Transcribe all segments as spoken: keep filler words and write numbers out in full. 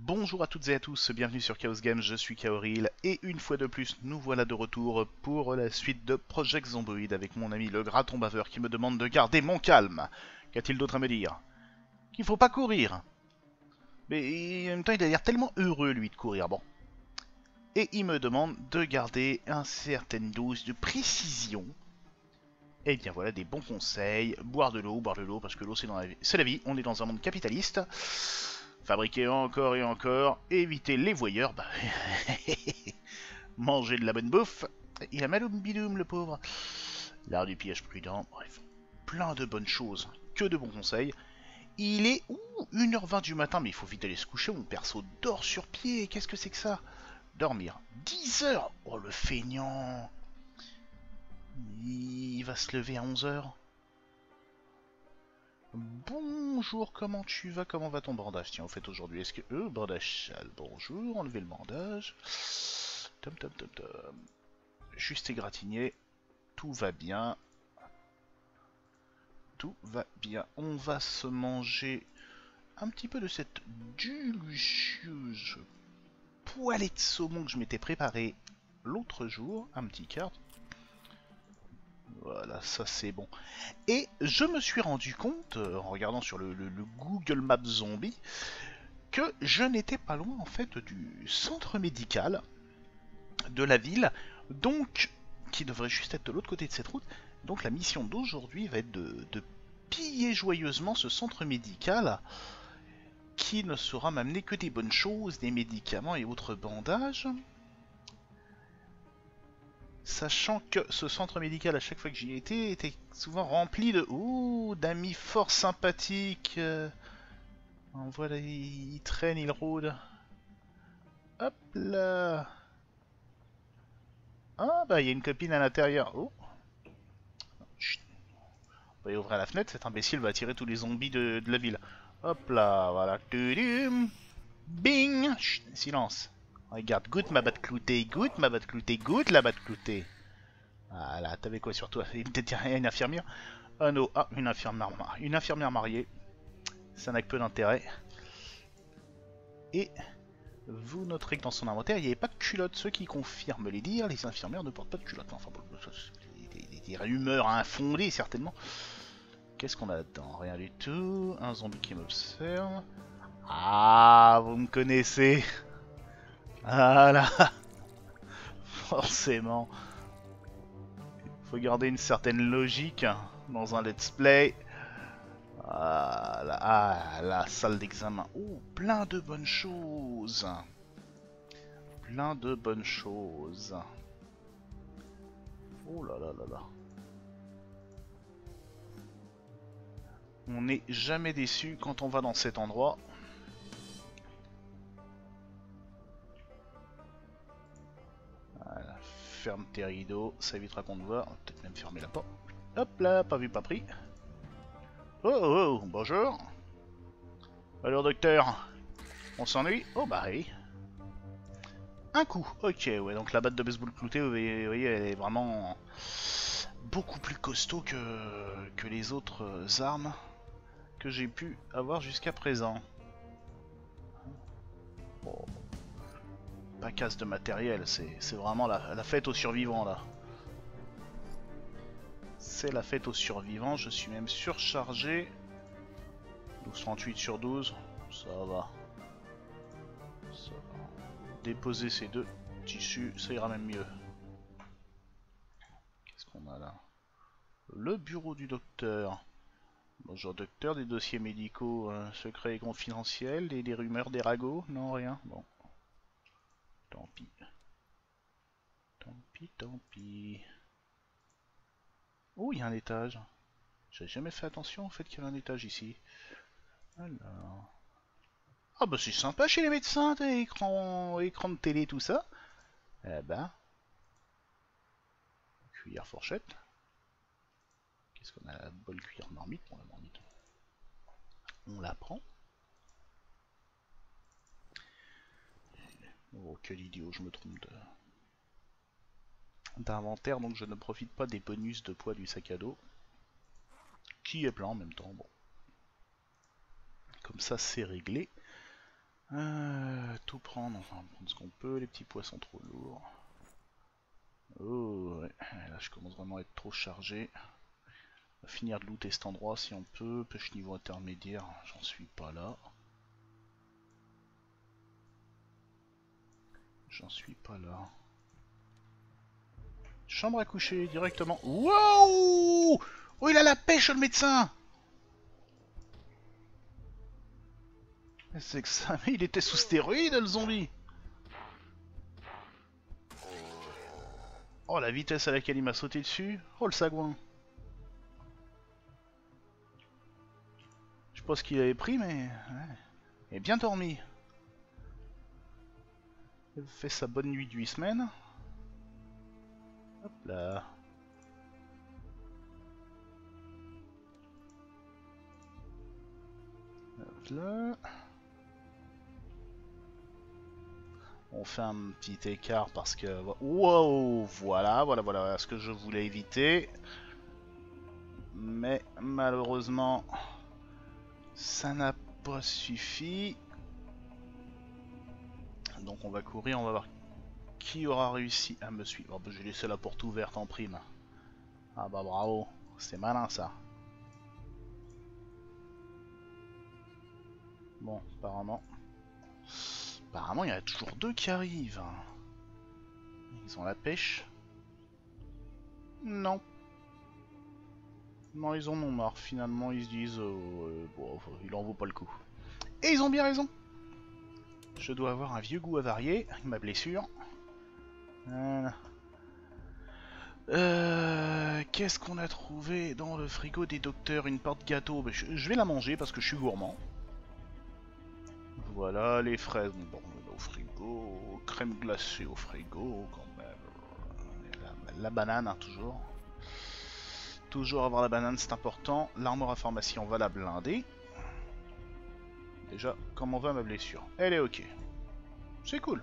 Bonjour à toutes et à tous, bienvenue sur Chaos Games, je suis Kaoril et une fois de plus nous voilà de retour pour la suite de Project Zomboid avec mon ami le graton baveur qui me demande de garder mon calme. Qu'a-t-il d'autre à me dire? Qu'il faut pas courir. Mais en même temps il a l'air tellement heureux lui de courir, bon. Et il me demande de garder une certaine dose de précision. Et bien voilà des bons conseils, boire de l'eau, boire de l'eau parce que l'eau c'est dans la vie. C'est la vie, on est dans un monde capitaliste. Fabriquer encore et encore, éviter les voyeurs, bah... manger de la bonne bouffe. Il a mal au bidoum le pauvre. L'art du pillage prudent, bref, plein de bonnes choses, que de bons conseils. Il est ouh, une heure vingt du matin, mais il faut vite aller se coucher, mon perso dort sur pied, qu'est-ce que c'est que ça? Dormir, dix heures. Oh le feignant. Il va se lever à onze heures. Bonjour, comment tu vas? Comment va ton bandage? Tiens, au fait, aujourd'hui, est-ce que... Euh, bandage sale, bonjour, enlevez le bandage. Tom, tom, tom, tom. Juste égratigné. Tout va bien. Tout va bien. On va se manger un petit peu de cette délicieuse poêlée de saumon que je m'étais préparé l'autre jour. Un petit quart. Voilà, ça c'est bon. Et je me suis rendu compte, euh, en regardant sur le, le, le Google Maps Zombie, que je n'étais pas loin en fait du centre médical de la ville, donc qui devrait juste être de l'autre côté de cette route. Donc la mission d'aujourd'hui va être de, de piller joyeusement ce centre médical qui ne saura m'amener que des bonnes choses, des médicaments et autres bandages. Sachant que ce centre médical, à chaque fois que j'y étais, était souvent rempli de ouh, d'amis fort sympathiques. Euh, voilà, il, il traîne, il rôde. Hop là. Ah bah il y a une copine à l'intérieur. Oh. Chut. On va y ouvrir la fenêtre, cet imbécile va attirer tous les zombies de, de la ville. Hop là, voilà. Tudum. Bing. Chut, silence. Regarde, goûte ma batte cloutée, goûte ma batte cloutée, goûte la batte cloutée. Voilà, t'avais quoi sur toi? Une, une infirmière? Ah non, ah, une infirmière, une infirmière mariée. Ça n'a que peu d'intérêt. Et vous noterez que dans son inventaire, il n'y avait pas de culotte. Ceux qui confirment les dires, les infirmières ne portent pas de culotte. Enfin, bon, des, des, des rumeurs infondées, certainement. Qu'est-ce qu'on a là-dedans? Rien du tout. Un zombie qui m'observe. Ah, vous me connaissez. Voilà. Forcément. Il faut garder une certaine logique dans un let's play. Ah, la, ah, la salle d'examen. Oh, plein de bonnes choses. Plein de bonnes choses. Oh là là là là. On n'est jamais déçu quand on va dans cet endroit. Voilà. Ferme tes rideaux, ça évitera qu'on te voit. On va peut-être même fermer la porte. Hop là, pas vu, pas pris. Oh oh, bonjour. Alors docteur, on s'ennuie? Oh bah oui. Un coup, ok, ouais, donc la batte de baseball cloutée, vous voyez, elle est vraiment beaucoup plus costaud que, que les autres armes que j'ai pu avoir jusqu'à présent. Bon. Pas casse de matériel, c'est vraiment la, la fête aux survivants là. C'est la fête aux survivants, je suis même surchargé. douze trente-huit sur douze, ça va. Ça va. Déposer ces deux tissus, ça ira même mieux. Qu'est-ce qu'on a là? Le bureau du docteur. Bonjour docteur, des dossiers médicaux euh, secrets et confidentiels, et des rumeurs, des ragots? Non, rien. Bon. Tant pis. Tant pis, tant pis. Oh, il y a un étage. J'avais jamais fait attention au fait qu'il y avait un étage ici. Alors... Ah bah c'est sympa chez les médecins, t'as écran... écran de télé, tout ça. Eh ben... Cuillère fourchette. Qu'est-ce qu'on a? La bonne cuillère marmite. Bon, la marmite. On la prend. Oh, quel idiot, je me trompe de... d'inventaire, donc je ne profite pas des bonus de poids du sac à dos. Qui est plein en même temps, bon. Comme ça, c'est réglé. Euh, tout prendre, enfin prendre ce qu'on peut, les petits poissons trop lourds. Oh ouais, là je commence vraiment à être trop chargé. On va finir de looter cet endroit si on peut. Pêche niveau intermédiaire, j'en suis pas là. J'en suis pas là. Chambre à coucher directement. Wow! Oh, il a la pêche, le médecin! C'est que ça, mais il était sous stéroïde, le zombie! Oh, la vitesse à laquelle il m'a sauté dessus. Oh, le sagouin. Je sais pas ce qu'il avait pris, mais... Ouais. Il est bien dormi. Il fait sa bonne nuit de huit semaines. Hop là. Hop là. On fait un petit écart parce que... Wow! Voilà, voilà, voilà ce que je voulais éviter. Mais malheureusement, ça n'a pas suffi. Donc on va courir, on va voir qui aura réussi à me suivre. Oh, bah, j'ai laissé la porte ouverte en prime. Ah bah bravo, c'est malin ça. Bon, apparemment... Apparemment il y en a toujours deux qui arrivent. Ils ont la pêche. Non. Non, ils en ont marre. Finalement, ils se disent... Euh, bon, il en vaut pas le coup. Et ils ont bien raison. Je dois avoir un vieux goût avarié. Ma blessure. Voilà. Euh, Qu'est-ce qu'on a trouvé dans le frigo des docteurs? Une porte gâteau. Je, je vais la manger parce que je suis gourmand. Voilà, les fraises. Bon, au frigo. Crème glacée au frigo, quand même. La, la banane, hein, toujours. Toujours avoir la banane, c'est important. L'armure à pharmacie, on va la blinder. Déjà, comment va ma blessure? Elle est ok. C'est cool.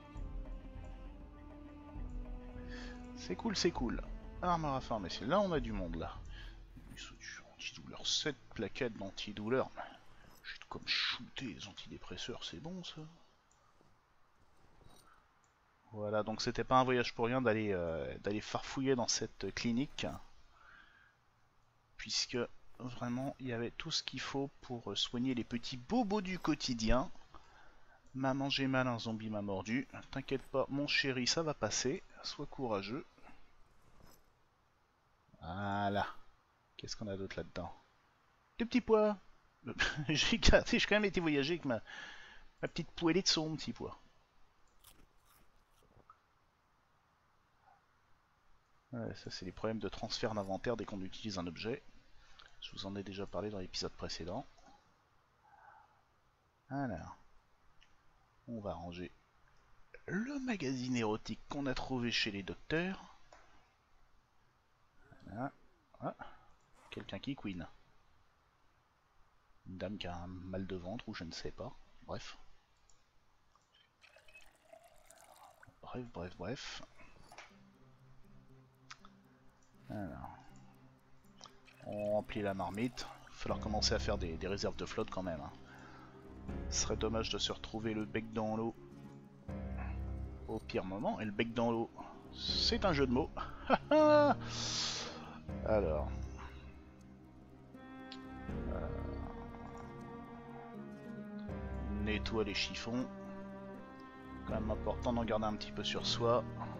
C'est cool, c'est cool. Armure à pharmacie. Là, on a du monde, là. Antidouleur, sept plaquettes d'antidouleur. J'ai comme shooter les antidépresseurs, c'est bon, ça. Voilà, donc c'était pas un voyage pour rien d'aller euh, d'aller farfouiller dans cette clinique. Puisque vraiment il y avait tout ce qu'il faut pour soigner les petits bobos du quotidien. Maman j'ai mal, un zombie m'a mordu. T'inquiète pas mon chéri, ça va passer. Sois courageux. Voilà. Qu'est-ce qu'on a d'autre là-dedans? Des petits pois. J'ai quand même été voyager avec ma, ma petite poêlée de son petit pois. Ouais, ça c'est les problèmes de transfert d'inventaire dès qu'on utilise un objet. Je vous en ai déjà parlé dans l'épisode précédent. Alors, on va ranger le magazine érotique qu'on a trouvé chez les docteurs. Voilà. Ah, quelqu'un qui queen. Une dame qui a un mal de ventre ou je ne sais pas. Bref. Bref, bref, bref. Alors. On remplit la marmite. Il va falloir commencer à faire des, des réserves de flotte quand même. Hein. Ce serait dommage de se retrouver le bec dans l'eau au pire moment. Et le bec dans l'eau, c'est un jeu de mots. Alors. Euh, nettoie les chiffons. Quand même important d'en garder un petit peu sur soi.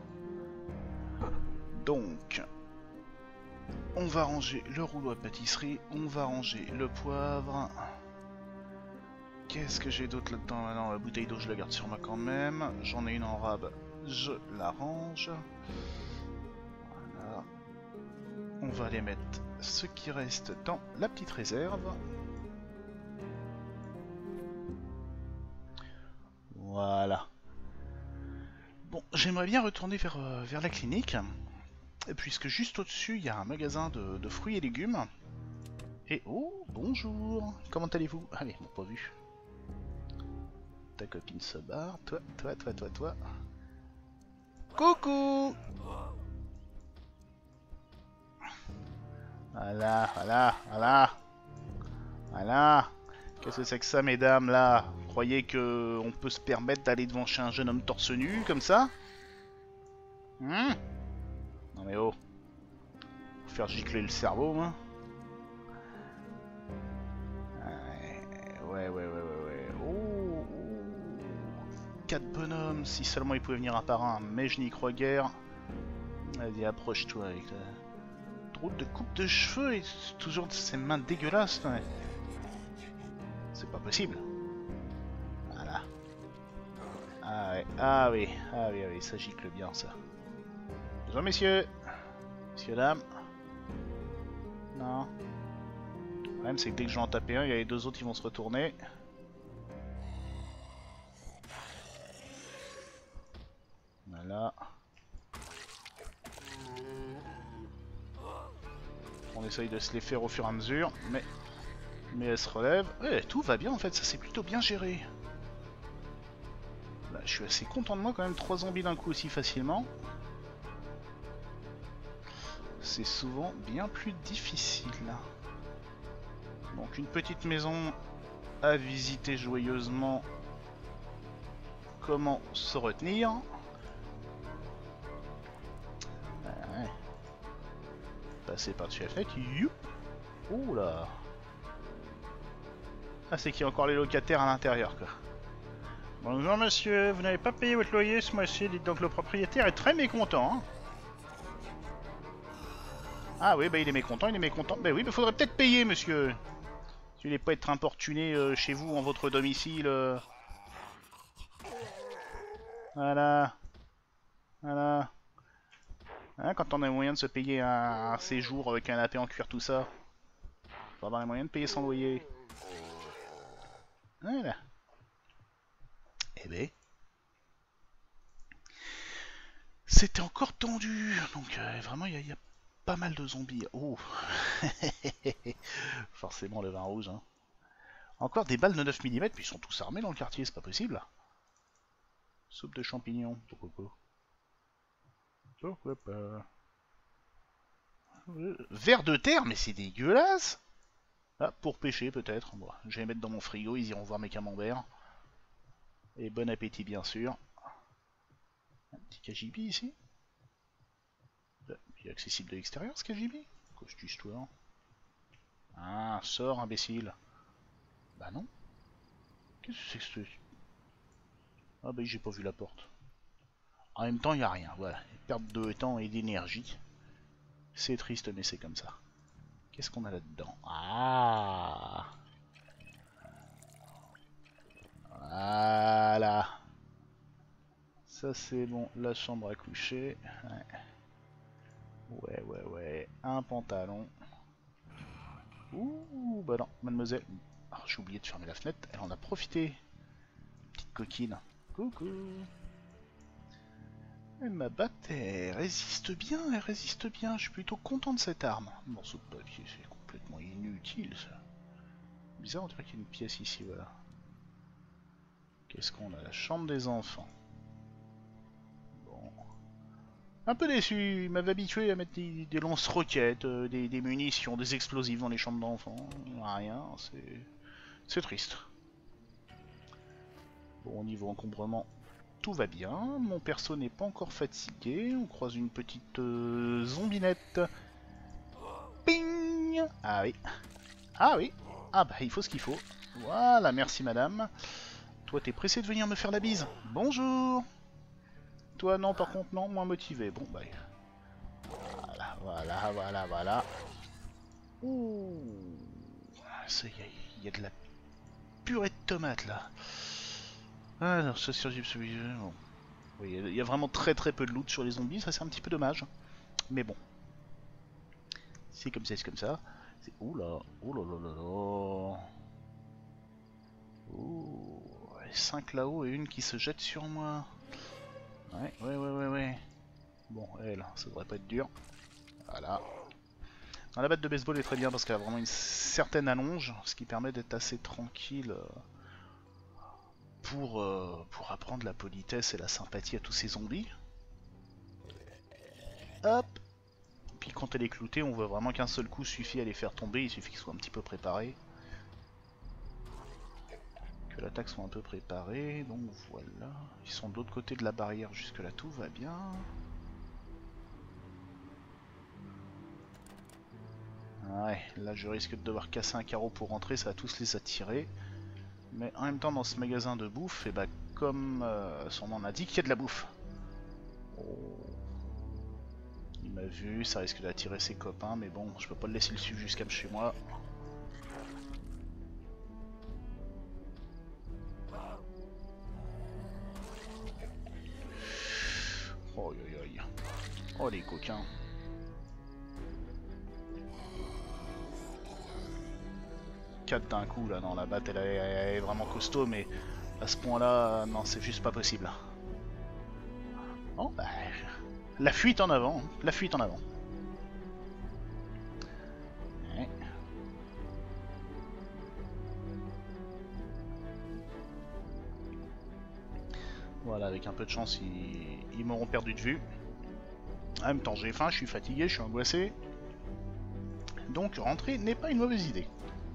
Donc, on va ranger le rouleau à pâtisserie, on va ranger le poivre. Qu'est-ce que j'ai d'autre là-dedans? Non, la bouteille d'eau je la garde sur moi quand même. J'en ai une en rab, je la range. Voilà. On va les mettre ce qui reste dans la petite réserve. Voilà. Bon, j'aimerais bien retourner vers, euh, vers la clinique. Puisque juste au-dessus, il y a un magasin de, de fruits et légumes. Et oh, bonjour. Comment allez-vous? Allez, bon, pas vu. Ta copine se barre. Toi, toi, toi, toi, toi. Coucou. Voilà, voilà, voilà. Voilà. Qu'est-ce que c'est que ça, mesdames, là? Vous croyez que on peut se permettre d'aller devant chez un jeune homme torse nu, comme ça? Hmm. Non mais oh. Faut faire gicler le cerveau, hein. Ouais, ouais, ouais, ouais, ouais. Oh, oh. Quatre bonhommes, si seulement ils pouvaient venir un par un, mais je n'y crois guère. Vas-y, approche-toi avec ta drôle de coupe de cheveux et toujours de ces mains dégueulasses. Ouais. C'est pas possible. Voilà. Ah ouais, ah oui, ah oui, ah oui, ça gicle bien ça. Bonjour messieurs. Messieurs, dames. Non. Le problème c'est que dès que je vais en taper un, il y a les deux autres qui vont se retourner. Voilà. On essaye de se les faire au fur et à mesure, mais, mais elle se relève. Ouais, tout va bien en fait, ça c'est plutôt bien géré. Là, je suis assez content de moi quand même, trois zombies d'un coup aussi facilement. C'est souvent bien plus difficile. Donc une petite maison à visiter joyeusement. Comment se retenir? Ouais. Passer par-dessus la fenêtre. Youp. Ouh là. Ah, c'est qu'il y a encore les locataires à l'intérieur quoi. Bonjour monsieur, vous n'avez pas payé votre loyer ce mois-ci, dites donc le propriétaire est très mécontent. Hein. Ah oui, bah il est mécontent, il est mécontent. Bah oui, bah faudrait peut-être payer monsieur. Si vous voulez pas être importuné euh, chez vous en votre domicile. Euh... Voilà. Voilà. Hein, quand on a les moyens de se payer un, un séjour avec un canapé en cuir tout ça. Faut avoir les moyens de payer son loyer. Voilà. Eh ben. C'était encore tendu. Donc euh, vraiment, il y, y a pas mal de zombies. Oh. Forcément le vin rouge. Hein. Encore des balles de neuf millimètres, puis ils sont tous armés dans le quartier, c'est pas possible. Soupe de champignons. Pourquoi pas? Pourquoi pas? Vers de terre, mais c'est dégueulasse. Ah, pour pêcher peut-être. Bon, je vais les mettre dans mon frigo, ils iront voir mes camemberts. Et bon appétit bien sûr. Un petit K J B ici. Il est accessible de l'extérieur ce K J B. Quoi cette histoire? Ah, sors imbécile. Bah non. Qu'est-ce que c'est que ce... Ah bah j'ai pas vu la porte. En même temps, il n'y a rien. Voilà. Perte de temps et d'énergie. C'est triste, mais c'est comme ça. Qu'est-ce qu'on a là-dedans? Ah! Voilà. Ça c'est bon. La chambre à coucher. Ouais, ouais, ouais. ouais. Un pantalon. Ouh, bah non, mademoiselle. Ah, j'ai oublié de fermer la fenêtre. Elle en a profité. Petite coquine. Coucou. Elle m'a battu, elle résiste bien, elle résiste bien, je suis plutôt content de cette arme. Un morceau de papier, c'est complètement inutile ça. Bizarre, on dirait qu'il y a une pièce ici, voilà. Qu'est-ce qu'on a? La chambre des enfants. Bon. Un peu déçu, il m'avait habitué à mettre des, des lance-roquettes, euh, des, des munitions, des explosifs dans les chambres d'enfants. Rien, c'est... c'est triste. Bon, au niveau encombrement... tout va bien, mon perso n'est pas encore fatigué, on croise une petite euh, zombinette. Ping! Ah oui. Ah oui. Ah bah il faut ce qu'il faut. Voilà, merci madame. Toi t'es pressé de venir me faire la bise. Bonjour. Toi non par contre non, moins motivé. Bon bah... Voilà, voilà, voilà, voilà. Ouh. Ça y est, il y a de la purée de tomates là. Ah non, ça surgit celui bon. Oui, il y a vraiment très très peu de loot sur les zombies, ça c'est un petit peu dommage. Mais bon. C'est comme ça, c'est comme ça. C'est... Ouh là, ouh là là là là. Ouh, cinq là-haut et une qui se jette sur moi. Ouais, ouais, ouais, ouais, ouais. Bon, elle, ça devrait pas être dur. Voilà. Non, la batte de baseball est très bien parce qu'elle a vraiment une certaine allonge, ce qui permet d'être assez tranquille pour, euh, pour apprendre la politesse et la sympathie à tous ces zombies. Hop. Puis quand elle est cloutée, on voit vraiment qu'un seul coup suffit à les faire tomber, il suffit qu'ils soient un petit peu préparés. Que l'attaque soit un peu préparée, donc voilà. Ils sont de l'autre côté de la barrière, jusque là tout va bien. Ouais, là je risque de devoir casser un carreau pour rentrer, ça va tous les attirer. Mais en même temps dans ce magasin de bouffe, et bah comme euh, son nom l'indique, il y a de la bouffe. Oh. Il m'a vu, ça risque d'attirer ses copains, mais bon, je peux pas le laisser le suivre jusqu'à chez moi. Oh aïe aïe. Oh les coquins. quatre d'un coup là, non la batte elle, elle est vraiment costaud, mais à ce point là, non c'est juste pas possible. Oh bah, la fuite en avant, la fuite en avant. Ouais. Voilà, avec un peu de chance, ils, ils m'auront perdu de vue. En même temps, j'ai faim, je suis fatigué, je suis angoissé. Donc rentrer n'est pas une mauvaise idée.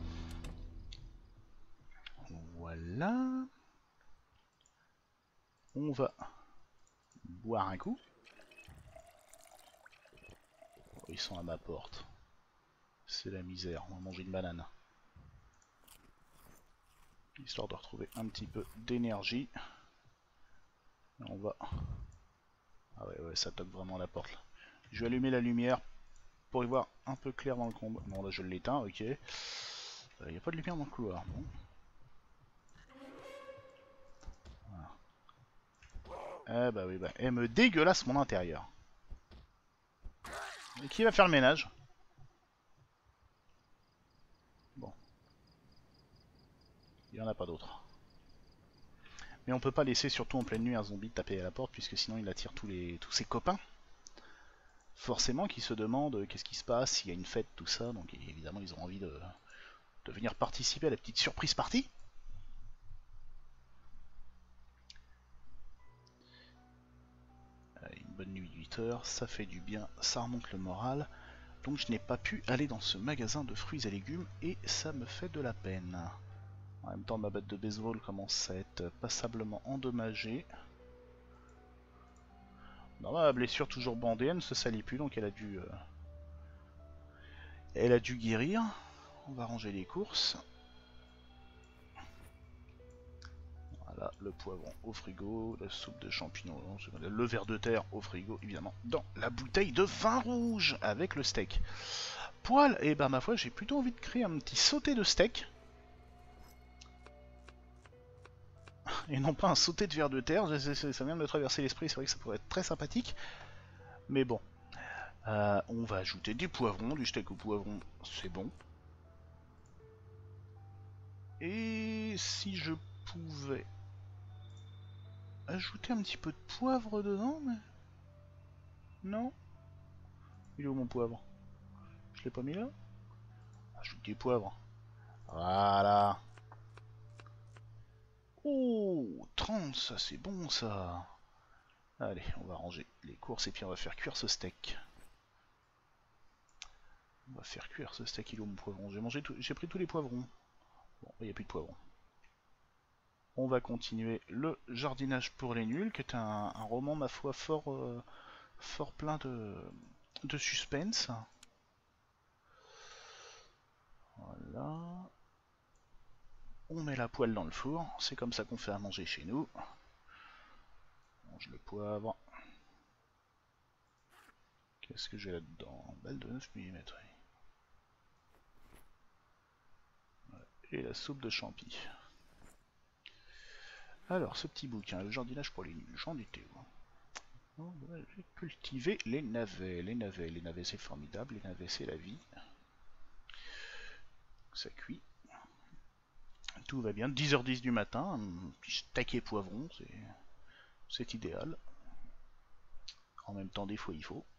Voilà. On va boire un coup. Oh, ils sont à ma porte. C'est la misère, on va manger une banane. Histoire de retrouver un petit peu d'énergie. On va... Ah ouais, ouais, ça toque vraiment la porte là. Je vais allumer la lumière pour y voir un peu clair dans le combat. Bon là je l'éteins, ok. Il euh, n'y a pas de lumière dans le couloir, bon. Voilà. Eh bah oui, bah, elle me dégueulasse mon intérieur. Et qui va faire le ménage? Bon. Il n'y en a pas d'autre. Mais on peut pas laisser, surtout en pleine nuit, un zombie taper à la porte, puisque sinon il attire tous, les, tous ses copains. Forcément qui se demandent qu'est-ce qui se passe, s'il y a une fête, tout ça. Donc évidemment ils ont envie de, de venir participer à la petite surprise party. Une bonne nuit de huit heures, ça fait du bien, ça remonte le moral. Donc je n'ai pas pu aller dans ce magasin de fruits et légumes et ça me fait de la peine. En même temps ma batte de baseball commence à être passablement endommagée. Non, ma blessure toujours bandée, elle ne se salit plus donc elle a dû... Euh... Elle a dû guérir. On va ranger les courses. Voilà, le poivron au frigo, la soupe de champignons, le ver de terre au frigo, évidemment, dans la bouteille de vin rouge avec le steak. Poil, et bah ma foi, j'ai plutôt envie de créer un petit sauté de steak. Et non pas un sauté de ver de terre, ça vient de me traverser l'esprit, c'est vrai que ça pourrait être très sympathique. Mais bon, euh, on va ajouter du poivron, du steak au poivron, c'est bon. Et si je pouvais... ajouter un petit peu de poivre dedans, mais... Non. Il est où mon poivre? Je l'ai pas mis là? Ajoute du poivre. Voilà. Oh, trente, ça c'est bon ça. Allez, on va ranger les courses et puis on va faire cuire ce steak. On va faire cuire ce steak, il est où mon poivron? J'ai mangé tout... j'ai pris tous les poivrons. Bon, il n'y a plus de poivrons. On va continuer le jardinage pour les nuls, qui est un, un roman, ma foi, fort, euh, fort plein de, de suspense. Voilà. On met la poêle dans le four, c'est comme ça qu'on fait à manger chez nous. On mange le poivre. Qu'est-ce que j'ai là-dedans? Balle de neuf millimètres. Et la soupe de champi. Alors, ce petit bouquin, le jardinage pour les nuls, j'en étais où? Oh, bah, j'ai cultivé les navets. Les navets, les navets c'est formidable, les navets c'est la vie. Ça cuit. Tout va bien, dix heures dix du matin, puis steak et poivron, c'est idéal. En même temps, des fois il faut.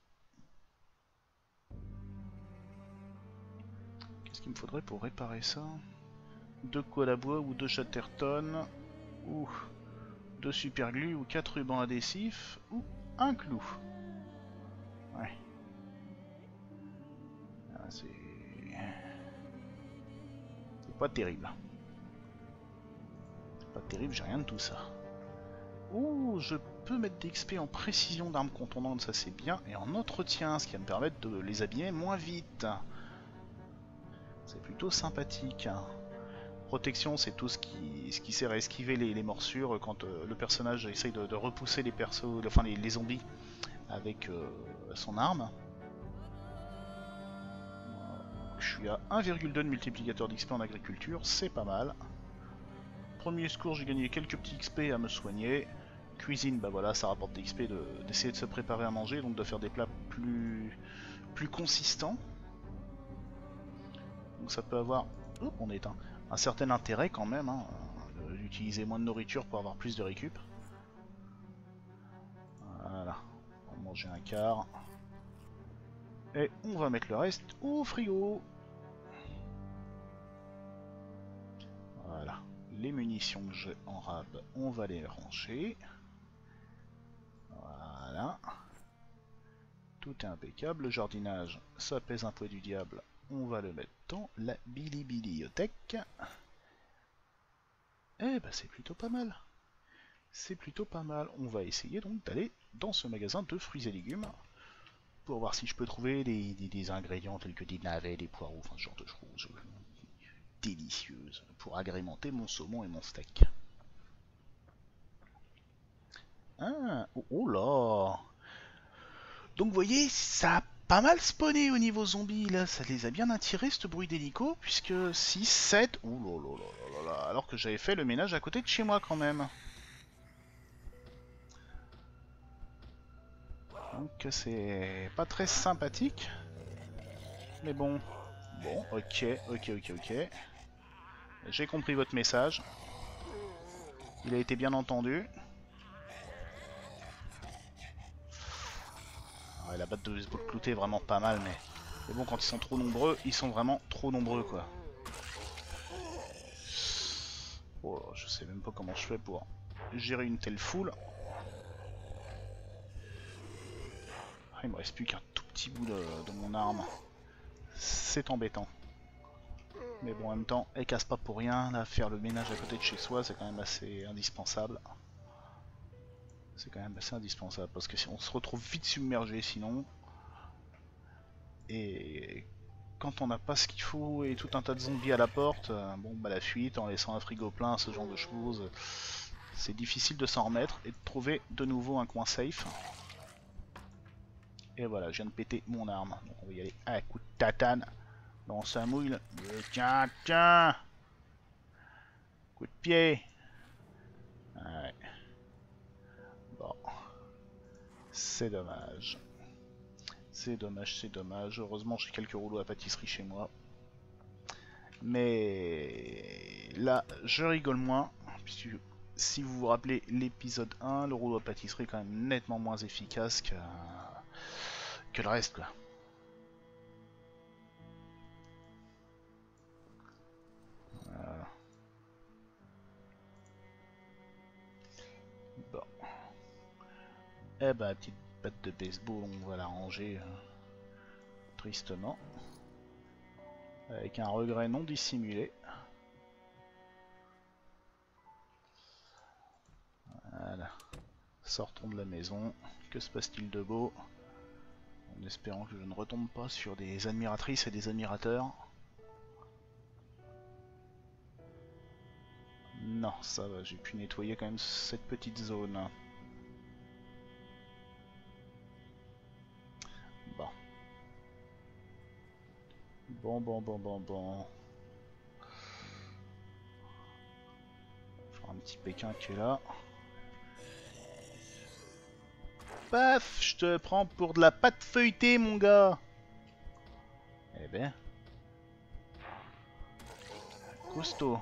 Qu'est-ce qu'il me faudrait pour réparer ça? Deux cols à bois ou deux chatterton, ou deux super glue ou quatre rubans adhésifs, ou un clou. Ouais. Ah, c'est... c'est pas terrible. Pas terrible, j'ai rien de tout ça. Ouh, je peux mettre des X P en précision d'armes contournantes, ça c'est bien, et en entretien, ce qui va me permettre de les abîmer moins vite. C'est plutôt sympathique. Protection, c'est tout ce qui, ce qui sert à esquiver les, les morsures quand euh, le personnage essaye de, de repousser les persos, enfin les, les zombies avec euh, son arme. Je suis à un virgule deux de multiplicateur d'X P en agriculture, c'est pas mal. Premier secours, j'ai gagné quelques petits X P à me soigner. Cuisine, bah voilà, ça rapporte des X P d'essayer de, de se préparer à manger, donc de faire des plats plus, plus consistants. Donc ça peut avoir, oh, on éteint, un certain intérêt quand même, hein, d'utiliser moins de nourriture pour avoir plus de récup. Voilà, on va manger un quart. Et on va mettre le reste au frigo. Voilà, les munitions que j'ai en rab, on va les ranger. Voilà. Tout est impeccable. Le jardinage, ça pèse un poids du diable. On va le mettre dans la bilibiliothèque. Eh ben c'est plutôt pas mal. C'est plutôt pas mal. On va essayer donc d'aller dans ce magasin de fruits et légumes pour voir si je peux trouver des, des, des ingrédients tels que des navets, des poireaux, enfin ce genre de choses délicieuses pour agrémenter mon saumon et mon steak. Ah, oh, oh là! Donc vous voyez, ça a pas mal spawné au niveau zombie là, ça les a bien attirés ce bruit d'hélico, puisque six, sept, ouh là là là là là, alors que j'avais fait le ménage à côté de chez moi quand même. Donc c'est pas très sympathique. Mais bon, bon, ok, ok, ok, ok. J'ai compris votre message. Il a été bien entendu. Ouais, la batte de baseball cloutée est vraiment pas mal, mais... mais bon, quand ils sont trop nombreux, ils sont vraiment trop nombreux, quoi. Oh, je sais même pas comment je fais pour gérer une telle foule. Ah, il me reste plus qu'un tout petit bout de, de mon arme. C'est embêtant. Mais bon, en même temps, elle casse pas pour rien. Là, faire le ménage à côté de chez soi, c'est quand même assez indispensable. C'est quand même assez indispensable parce que si on se retrouve vite submergé sinon. Et quand on n'a pas ce qu'il faut et tout un tas de zombies à la porte, euh, bon bah la fuite en laissant un frigo plein, ce genre de choses, c'est difficile de s'en remettre et de trouver de nouveau un coin safe. Et voilà, je viens de péter mon arme. Donc on va y aller à un coup de tatane dans sa mouille. Tiens, tiens! Coup de pied! Ouais. Bon. C'est dommage. C'est dommage, c'est dommage. Heureusement, j'ai quelques rouleaux à pâtisserie chez moi. Mais là, je rigole moins. Puisque si vous vous rappelez l'épisode un, le rouleau à pâtisserie est quand même nettement moins efficace que, que le reste, quoi. Voilà. Bon. Eh ben, petite batte de baseball, on va la ranger euh, tristement. Avec un regret non dissimulé. Voilà. Sortons de la maison. Que se passe-t-il de beau? En espérant que je ne retombe pas sur des admiratrices et des admirateurs. Non, ça va, j'ai pu nettoyer quand même cette petite zone. Bon. Bon, bon, bon, bon, bon. Faire un petit Pékin qui est là. Paf, je te prends pour de la pâte feuilletée, mon gars. Eh ben. Costaud.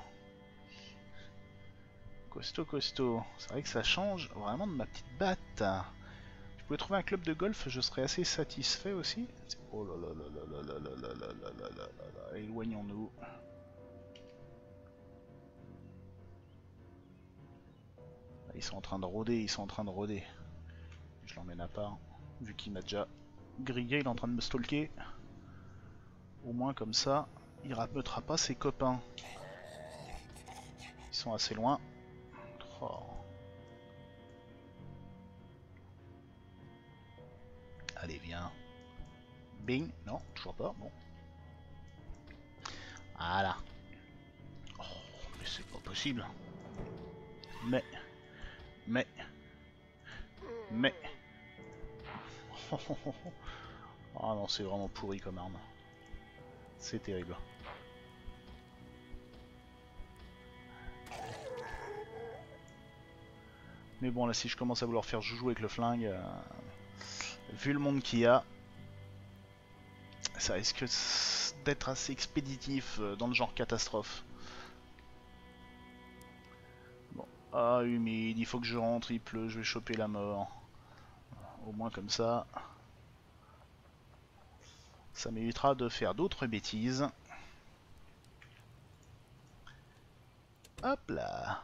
Costaud, costaud. C'est vrai que ça change vraiment de ma petite batte. Je pouvais trouver un club de golf, je serais assez satisfait aussi. Oh là là là là là là là là là là là là là. Éloignons-nous. Ils sont en train de rôder, ils sont en train de rôder. Je l'emmène à part. Vu qu'il m'a déjà grillé, il est en train de me stalker. Au moins comme ça, il rameutera pas ses copains. Ils sont assez loin. Oh. Allez, viens. Bing. Non, toujours pas. Bon. Voilà. Oh, mais c'est pas possible. Mais. Mais. Mais. Oh, oh, oh, oh. Ah non, c'est vraiment pourri comme arme. C'est terrible. Mais bon, là, si je commence à vouloir faire joujou avec le flingue, euh, vu le monde qu'il y a, ça risque d'être assez expéditif euh, dans le genre catastrophe. Bon, ah humide, il faut que je rentre, il pleut, je vais choper la mort. Au moins comme ça, ça m'évitera de faire d'autres bêtises. Hop là.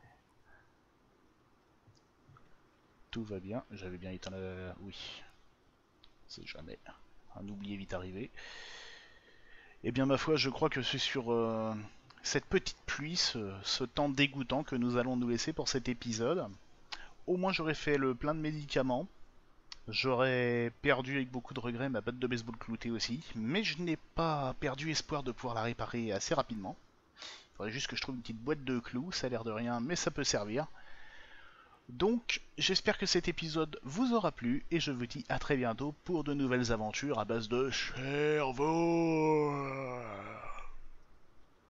Tout va bien, j'avais bien éteint la... Oui. C'est jamais. Un oublié vite arrivé. Eh bien ma foi, je crois que c'est sur euh, cette petite pluie, ce, ce temps dégoûtant que nous allons nous laisser pour cet épisode. Au moins j'aurais fait le plein de médicaments. J'aurais perdu avec beaucoup de regrets ma batte de baseball cloutée aussi. Mais je n'ai pas perdu espoir de pouvoir la réparer assez rapidement. Il faudrait juste que je trouve une petite boîte de clous, ça a l'air de rien, mais ça peut servir. Donc, j'espère que cet épisode vous aura plu, et je vous dis à très bientôt pour de nouvelles aventures à base de cerveau.